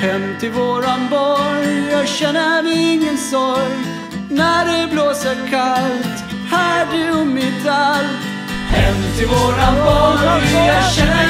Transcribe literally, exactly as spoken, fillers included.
Hem till våran borg, jag känner ingen sorg. När det blåser kallt, här du mitt allt. Hem till våran borg, jag känner